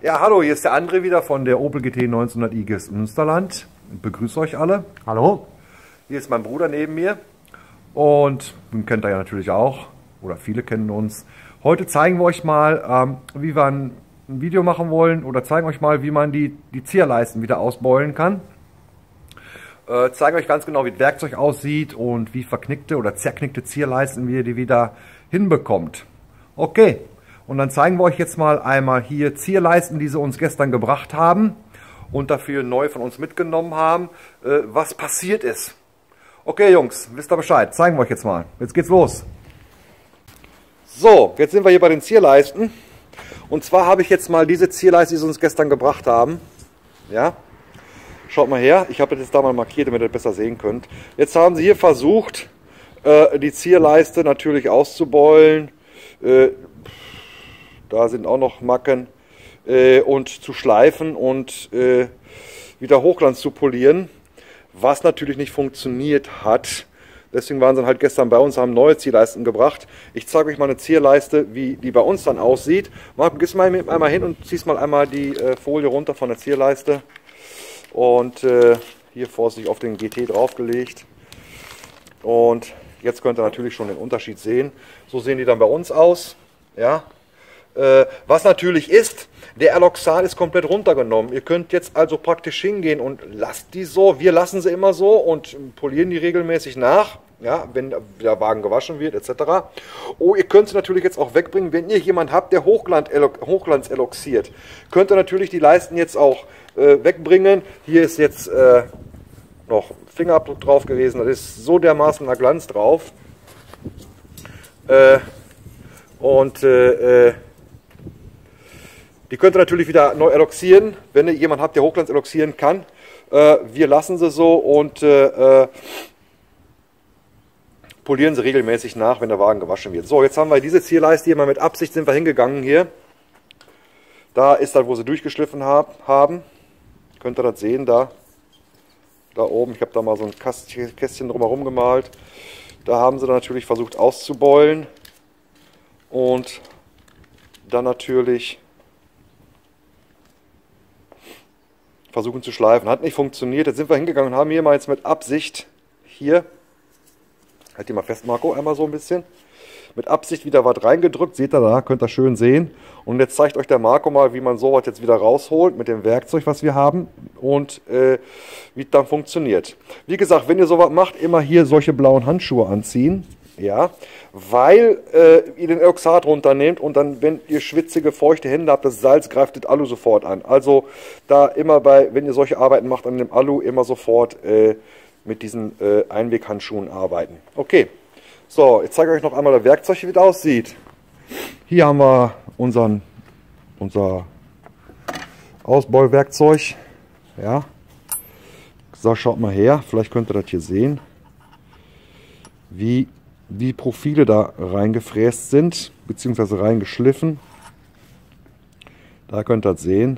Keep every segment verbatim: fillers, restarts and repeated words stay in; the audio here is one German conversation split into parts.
Ja, hallo, hier ist der André wieder von der Opel G T neunzehnhundert i GIS Münsterland. Ich begrüße euch alle. Hallo. Hier ist mein Bruder neben mir und den kennt ihr ja natürlich auch, oder viele kennen uns. Heute zeigen wir euch mal, ähm, wie wir ein, ein Video machen wollen oder zeigen euch mal, wie man die, die Zierleisten wieder ausbeulen kann. Äh, zeigen euch ganz genau, wie das Werkzeug aussieht und wie verknickte oder zerknickte Zierleisten wie ihr die wieder hinbekommt. Okay, und dann zeigen wir euch jetzt mal einmal hier Zierleisten, die sie uns gestern gebracht haben und dafür neu von uns mitgenommen haben, äh, was passiert ist. Okay Jungs, wisst ihr Bescheid, zeigen wir euch jetzt mal. Jetzt geht's los. So, jetzt sind wir hier bei den Zierleisten. Und zwar habe ich jetzt mal diese Zierleiste, die sie uns gestern gebracht haben. Ja, schaut mal her, ich habe das jetzt da mal markiert, damit ihr das besser sehen könnt. Jetzt haben sie hier versucht, äh, die Zierleiste natürlich auszubeulen. Äh, da sind auch noch Macken. Äh, und zu schleifen und äh, wieder Hochglanz zu polieren. Was natürlich nicht funktioniert hat. Deswegen waren sie halt gestern bei uns, haben neue Zierleisten gebracht. Ich zeige euch mal eine Zierleiste, wie die bei uns dann aussieht. Marc, gehst mal einmal hin und ziehst mal einmal die äh, Folie runter von der Zierleiste. Und äh, hier vorsichtig auf den G T draufgelegt. Und jetzt könnt ihr natürlich schon den Unterschied sehen. So sehen die dann bei uns aus. Ja. Äh, was natürlich ist, der Airlock-Zahl ist komplett runtergenommen. Ihr könnt jetzt also praktisch hingehen und lasst die so. Wir lassen sie immer so und polieren die regelmäßig nach, ja, wenn der Wagen gewaschen wird et cetera. Oh, ihr könnt sie natürlich jetzt auch wegbringen, wenn ihr jemand habt, der Hochglanz, Hochglanz eloxiert. Könnt ihr natürlich die Leisten jetzt auch äh, wegbringen. Hier ist jetzt äh, noch Fingerabdruck drauf gewesen. Da ist so dermaßen ein Glanz drauf. Äh, und äh, äh, Die könnt ihr natürlich wieder neu eloxieren, wenn ihr jemanden habt, der Hochglanz eloxieren kann. Äh, wir lassen sie so und äh, äh, polieren sie regelmäßig nach, wenn der Wagen gewaschen wird. So, jetzt haben wir diese Zierleiste hier mal mit Absicht, sind wir hingegangen hier. Da ist das, wo sie durchgeschliffen hab, haben. Könnt ihr das sehen, da, da oben. Ich habe da mal so ein Kästchen drumherum gemalt. Da haben sie dann natürlich versucht auszubeulen. Und dann natürlich versuchen zu schleifen. Hat nicht funktioniert. Jetzt sind wir hingegangen und haben hier mal jetzt mit Absicht hier, halt die mal fest, Marco, einmal so ein bisschen, mit Absicht wieder was reingedrückt. Seht ihr da, könnt ihr schön sehen. Und jetzt zeigt euch der Marco mal, wie man sowas jetzt wieder rausholt mit dem Werkzeug, was wir haben und äh, wie es dann funktioniert. Wie gesagt, wenn ihr sowas macht, immer hier solche blauen Handschuhe anziehen. Ja, weil äh, ihr den Airlock-Zahl runternehmt und dann, wenn ihr schwitzige, feuchte Hände habt, das Salz greift das Alu sofort an. Also da immer bei, wenn ihr solche Arbeiten macht an dem Alu, immer sofort äh, mit diesen äh, Einweghandschuhen arbeiten. Okay, so, jetzt zeige ich euch noch einmal das Werkzeug, wie das aussieht. Hier haben wir unseren, unser Ausbauwerkzeug. Ja, so, schaut mal her, vielleicht könnt ihr das hier sehen, wie die Profile da reingefräst sind, beziehungsweise reingeschliffen. Da könnt ihr das sehen.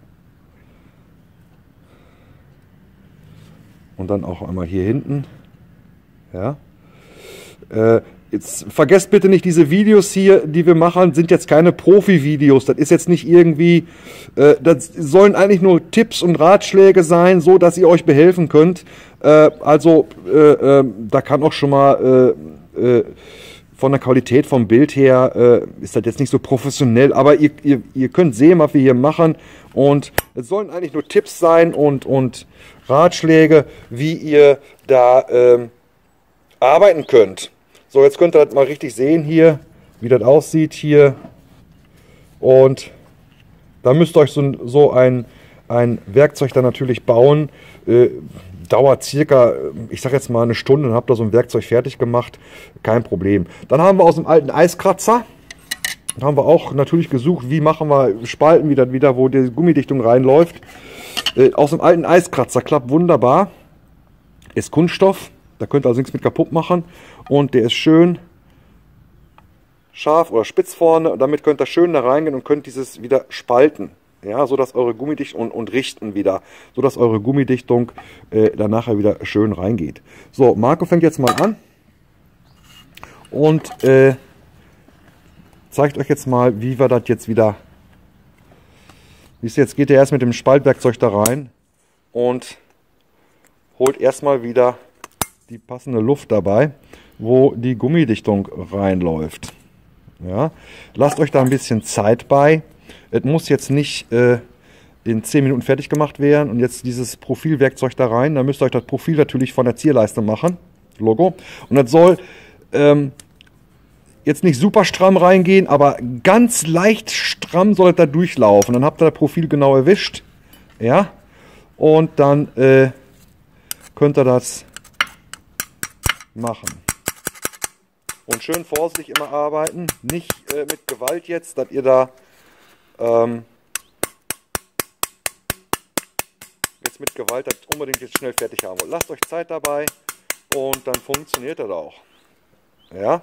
Und dann auch einmal hier hinten. Ja. Äh, jetzt vergesst bitte nicht, diese Videos hier, die wir machen, sind jetzt keine Profi-Videos. Das ist jetzt nicht irgendwie, äh, das sollen eigentlich nur Tipps und Ratschläge sein, so dass ihr euch behelfen könnt. Äh, also äh, äh, da kann auch schon mal äh, von der Qualität vom Bild her äh, ist das jetzt nicht so professionell, aber ihr, ihr, ihr könnt sehen, was wir hier machen, und es sollen eigentlich nur Tipps sein und, und Ratschläge, wie ihr da ähm, arbeiten könnt. So, jetzt könnt ihr das mal richtig sehen hier, wie das aussieht hier, und da müsst ihr euch so, so ein, ein Werkzeug dann natürlich bauen. Äh, Dauert circa, ich sag jetzt mal eine Stunde, und habt ihr so ein Werkzeug fertig gemacht, kein Problem. Dann haben wir aus dem alten Eiskratzer, dann haben wir auch natürlich gesucht, wie machen wir Spalten wieder, wieder wo die Gummidichtung reinläuft. Äh, aus dem alten Eiskratzer, klappt wunderbar, ist Kunststoff, da könnt ihr also nichts mit kaputt machen, und der ist schön scharf oder spitz vorne, damit könnt ihr schön da reingehen und könnt dieses wieder spalten. Ja, so dass eure Gummidichtung und, und richten wieder, so dass eure Gummidichtung äh, dann nachher wieder schön reingeht. So, Marco fängt jetzt mal an und äh, zeigt euch jetzt mal, wie wir das jetzt wieder Siehst du, jetzt geht er erst mit dem Spaltwerkzeug da rein und holt erstmal wieder die passende Luft dabei, wo die Gummidichtung reinläuft. Ja, lasst euch da ein bisschen Zeit bei. Es muss jetzt nicht äh, in zehn Minuten fertig gemacht werden. Und jetzt dieses Profilwerkzeug da rein. Da müsst ihr euch das Profil natürlich von der Zierleiste machen. Logo. Und das soll ähm, jetzt nicht super stramm reingehen, aber ganz leicht stramm soll es da durchlaufen. Dann habt ihr das Profil genau erwischt. Ja. Und dann äh, könnt ihr das machen. Und schön vorsichtig immer arbeiten. Nicht äh, mit Gewalt jetzt, dass ihr da ähm, jetzt mit Gewalt das unbedingt jetzt schnell fertig haben wollt. Lasst euch Zeit dabei und dann funktioniert das auch. Ja.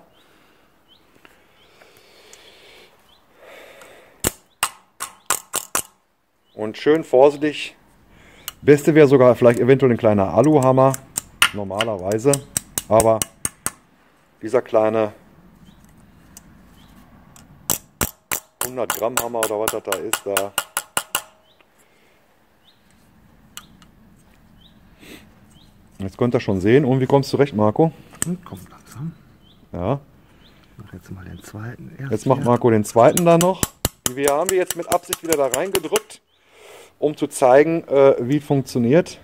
Und schön vorsichtig. Beste wäre sogar vielleicht eventuell ein kleiner Aluhammer. Normalerweise. Aber dieser kleine hundert Gramm Hammer oder was das da ist, da jetzt könnt ihr schon sehen. Und wie kommst du zurecht, Marco? Kommt langsam. Ja. Ich mache jetzt mal den zweiten. Erst jetzt macht Marco den zweiten da noch. Wir haben wir jetzt mit Absicht wieder da reingedrückt, um zu zeigen, äh, wie es funktioniert.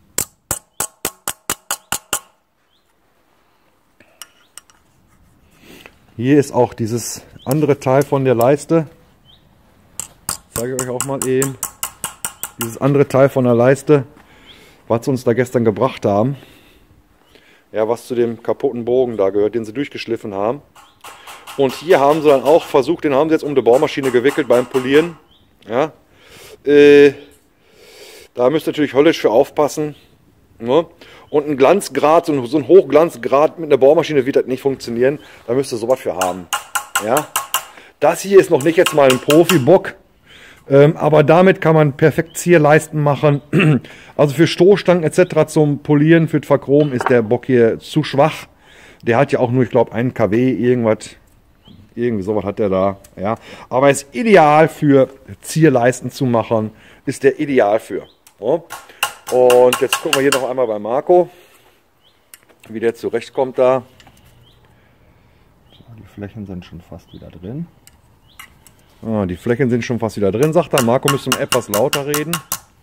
Hier ist auch dieses andere Teil von der Leiste. Zeige ich euch auch mal eben. Dieses andere Teil von der Leiste, was sie uns da gestern gebracht haben. Ja, was zu dem kaputten Bogen da gehört, den sie durchgeschliffen haben. Und hier haben sie dann auch versucht, den haben sie jetzt um die Bohrmaschine gewickelt beim Polieren. Ja, äh, da müsst ihr natürlich höllisch für aufpassen. Ne? Und ein Glanzgrad, so ein, so ein Hochglanzgrad mit einer Bohrmaschine wird das nicht funktionieren. Da müsst ihr sowas für haben. Ja? Das hier ist noch nicht jetzt mal ein Profi-Bock. Ähm, aber damit kann man perfekt Zierleisten machen. Also für Stoßstangen et cetera zum Polieren, für das Verchromen ist der Bock hier zu schwach. Der hat ja auch nur, ich glaube, einen Kilowatt, irgendwas. Irgendwie sowas hat der da. Ja. Aber ist ideal für Zierleisten zu machen. Ist der ideal für. Ja. Und jetzt gucken wir hier noch einmal bei Marco, wie der zurechtkommt da. So, die Flächen sind schon fast wieder drin. Ah, die Flächen sind schon fast wieder drin, sagt er. Marco müsste etwas lauter reden.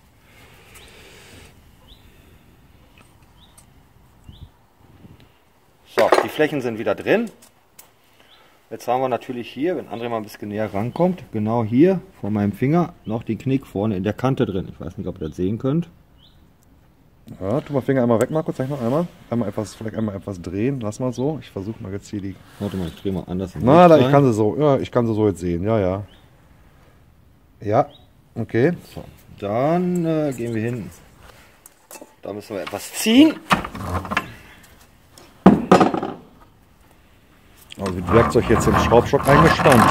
So, die Flächen sind wieder drin. Jetzt haben wir natürlich hier, wenn André mal ein bisschen näher rankommt, genau hier vor meinem Finger noch den Knick vorne in der Kante drin. Ich weiß nicht, ob ihr das sehen könnt. Ja, tu mal Finger einmal weg, Marco, zeig noch einmal. Einmal etwas, vielleicht einmal etwas drehen, lass mal so. Ich versuche mal jetzt hier die... Warte mal, ich drehe mal anders. Na, da, ich kann sie so, ja, ich kann sie so jetzt sehen, ja, ja. Ja, okay. So, dann äh, gehen wir hin. Da müssen wir etwas ziehen. Also das Werkzeug jetzt im Schraubstock eingespannt.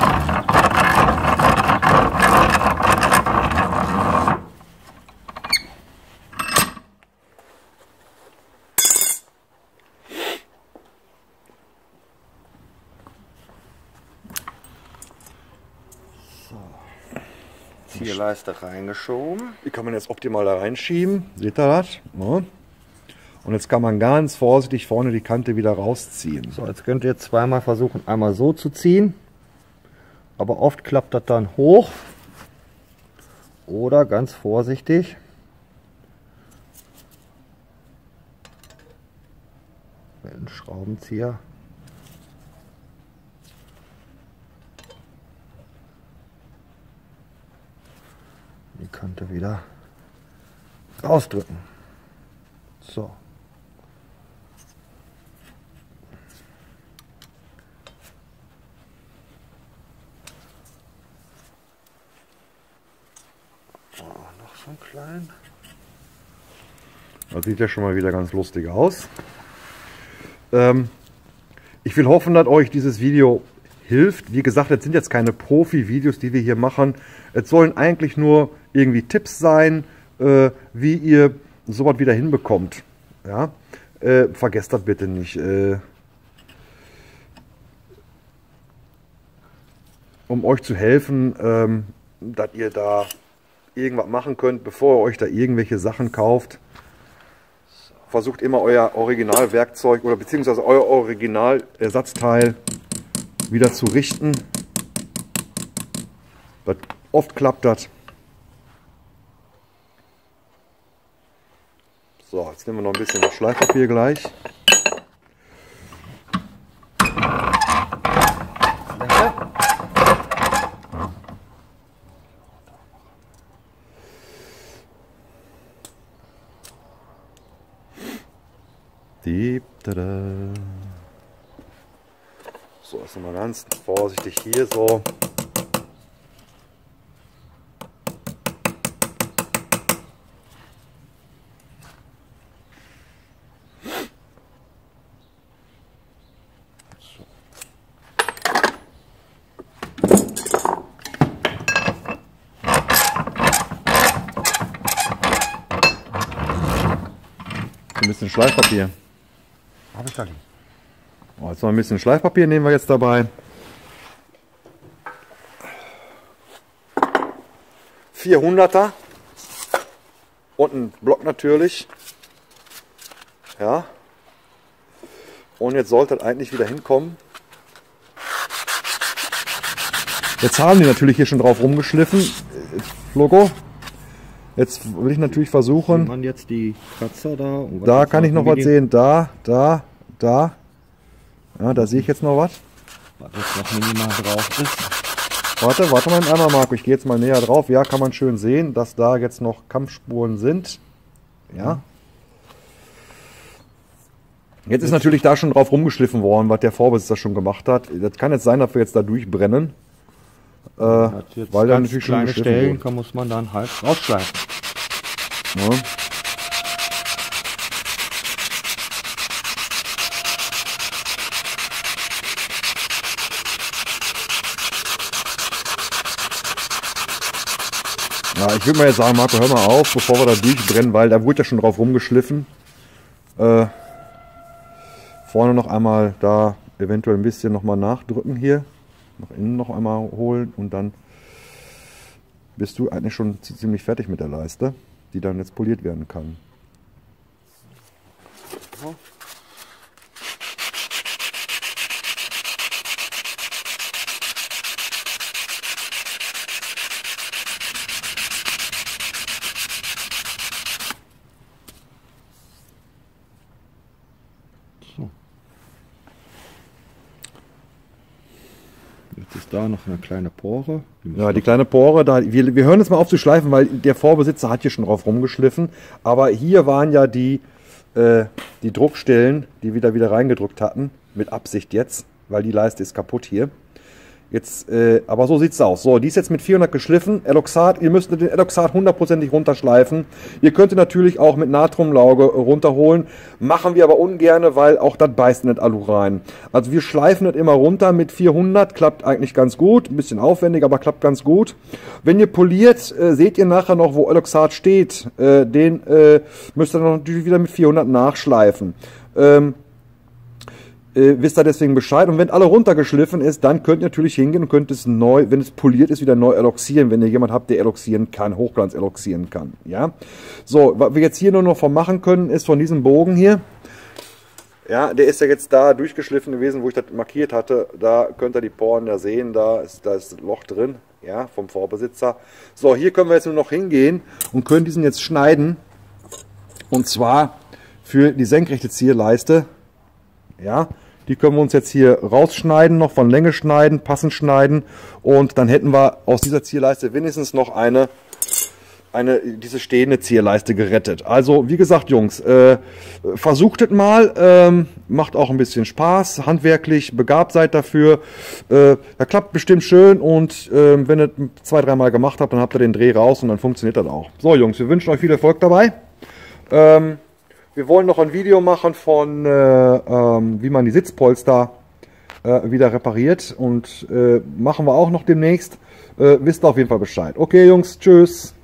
Zierleiste reingeschoben. Die kann man jetzt optimal da reinschieben. Seht ihr das? Ja. Und jetzt kann man ganz vorsichtig vorne die Kante wieder rausziehen. So, jetzt könnt ihr zweimal versuchen, einmal so zu ziehen. Aber oft klappt das dann hoch. Oder ganz vorsichtig. Mit einem Schraubenzieher. Die Kante wieder rausdrücken. So. Oh, noch so einen kleinen. Das sieht ja schon mal wieder ganz lustig aus. Ähm, ich will hoffen, dass euch dieses Video hilft. Wie gesagt, das sind jetzt keine Profi-Videos, die wir hier machen. Es sollen eigentlich nur irgendwie Tipps sein, äh, wie ihr sowas wieder hinbekommt. Ja? Äh, vergesst das bitte nicht. Äh, um euch zu helfen, ähm, dass ihr da irgendwas machen könnt, bevor ihr euch da irgendwelche Sachen kauft. Versucht immer euer Originalwerkzeug oder beziehungsweise euer Originalersatzteil wieder zu richten. Das, oft klappt das. So, jetzt nehmen wir noch ein bisschen Schleifpapier gleich. Die, tada. So, jetzt nochmal ganz vorsichtig hier so. Ein bisschen Schleifpapier. Habe ich da liegen. Oh, jetzt noch ein bisschen Schleifpapier nehmen wir jetzt dabei. vierhunderter und ein Block natürlich. Ja. Und jetzt sollte es eigentlich wieder hinkommen. Jetzt haben die natürlich hier schon drauf rumgeschliffen. Logo. Jetzt will ich natürlich versuchen. Sieht man jetzt die Kratzer da? Da kann ich noch was sehen. Da, da, da. Ja, da sehe ich jetzt noch was. Was jetzt noch minimal drauf ist. Warte, warte mal einmal, Marco. Ich gehe jetzt mal näher drauf. Ja, kann man schön sehen, dass da jetzt noch Kampfspuren sind. Ja. Jetzt ist natürlich da schon drauf rumgeschliffen worden, was der Vorbesitzer schon gemacht hat. Das kann jetzt sein, dass wir jetzt da durchbrennen. Äh, weil da natürlich schon kleine Stellen kann, muss man dann halt rausschleifen. Ja. Ja, ich würde mal jetzt sagen, Marco, hör mal auf, bevor wir da durchbrennen, weil da wurde ja schon drauf rumgeschliffen. Äh, vorne noch einmal da eventuell ein bisschen noch mal nachdrücken hier. Nach innen noch einmal holen und dann bist du eigentlich schon ziemlich fertig mit der Leiste, die dann jetzt poliert werden kann. So. Jetzt ist da noch eine kleine Pore. Die ja, die kleine Pore, da, wir, wir hören jetzt mal auf zu schleifen, weil der Vorbesitzer hat hier schon drauf rumgeschliffen. Aber hier waren ja die, äh, die Druckstellen, die wir da wieder reingedrückt hatten. Mit Absicht jetzt, weil die Leiste ist kaputt hier. Jetzt, äh, aber so sieht es aus. So, die ist jetzt mit vierhundert geschliffen. Eloxat, ihr müsst den Eloxat hundertprozentig runterschleifen. Ihr könnt natürlich auch mit Natriumlauge runterholen. Machen wir aber ungerne, weil auch das beißt in das Alu rein. Also wir schleifen das immer runter mit vierhundert. Klappt eigentlich ganz gut. Ein bisschen aufwendig, aber klappt ganz gut. Wenn ihr poliert, äh, seht ihr nachher noch, wo Eloxat steht. Äh, den äh, müsst ihr dann natürlich wieder mit vierhundert nachschleifen. Ähm, Äh, wisst ihr deswegen Bescheid. Und wenn alle runtergeschliffen ist, dann könnt ihr natürlich hingehen und könnt es neu, wenn es poliert ist, wieder neu eloxieren, wenn ihr jemand habt, der eloxieren kann, Hochglanz eloxieren kann. Ja. So, was wir jetzt hier nur noch von machen können, ist von diesem Bogen hier. Ja, der ist ja jetzt da durchgeschliffen gewesen, wo ich das markiert hatte. Da könnt ihr die Poren da sehen, da ist, da ist ein Loch drin, ja, vom Vorbesitzer. So, hier können wir jetzt nur noch hingehen und können diesen jetzt schneiden. Und zwar für die senkrechte Zierleiste. Ja, die können wir uns jetzt hier rausschneiden, noch von Länge schneiden, passend schneiden und dann hätten wir aus dieser Zierleiste wenigstens noch eine, eine diese stehende Zierleiste gerettet. Also wie gesagt, Jungs, äh, versucht es mal, ähm, macht auch ein bisschen Spaß, handwerklich begabt seid dafür. Äh, das klappt bestimmt schön und äh, wenn ihr zwei, dreimal gemacht habt, dann habt ihr den Dreh raus und dann funktioniert das auch. So Jungs, wir wünschen euch viel Erfolg dabei. Ähm, Wir wollen noch ein Video machen von, äh, ähm, wie man die Sitzpolster äh, wieder repariert und äh, machen wir auch noch demnächst. Äh, wisst ihr auf jeden Fall Bescheid. Okay Jungs, tschüss.